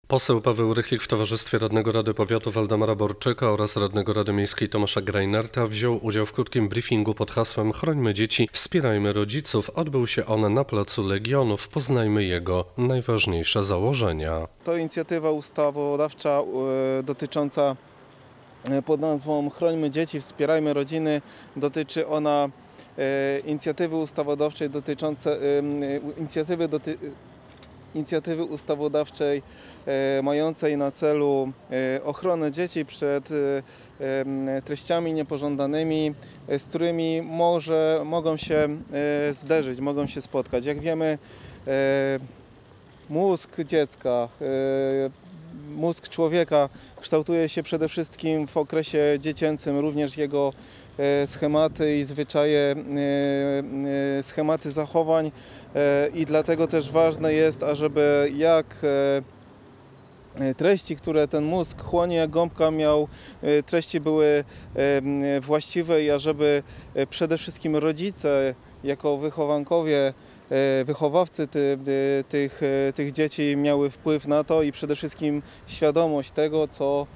Poseł Paweł Rychlik w towarzystwie radnego Rady Powiatu Waldemara Borczyka oraz radnego Rady Miejskiej Tomasza Grajnerta wziął udział w krótkim briefingu pod hasłem Chrońmy dzieci, wspierajmy rodziców. Odbył się on na Placu Legionów. Poznajmy jego najważniejsze założenia. To inicjatywa ustawodawcza dotycząca pod nazwą Chrońmy dzieci, wspierajmy rodziny. Dotyczy ona inicjatywy ustawodawczej inicjatywy ustawodawczej mającej na celu ochronę dzieci przed treściami niepożądanymi, z którymi mogą się zderzyć, mogą się spotkać. Jak wiemy, mózg dziecka, mózg człowieka kształtuje się przede wszystkim w okresie dziecięcym, również jego schematy i zwyczaje, schematy zachowań i dlatego też ważne jest, ażeby treści, które ten mózg chłonie jak gąbka treści były właściwe i ażeby przede wszystkim rodzice jako wychowankowie, wychowawcy tych dzieci miały wpływ na to i przede wszystkim świadomość tego,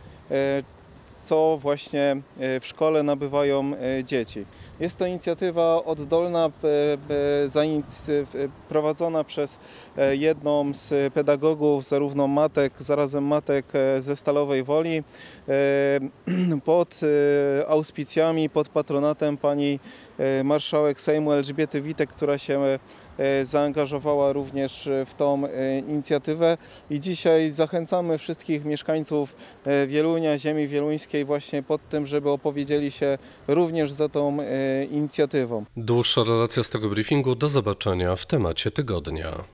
co właśnie w szkole nabywają dzieci. Jest to inicjatywa oddolna, prowadzona przez jedną z pedagogów, zarówno zarazem matek ze Stalowej Woli, pod auspicjami, pod patronatem pani marszałek Sejmu Elżbiety Witek, która się zaangażowała również w tą inicjatywę i dzisiaj zachęcamy wszystkich mieszkańców Wielunia, ziemi wieluńskiej właśnie pod tym, żeby opowiedzieli się również za tą inicjatywą. Dłuższa relacja z tego briefingu do zobaczenia w temacie tygodnia.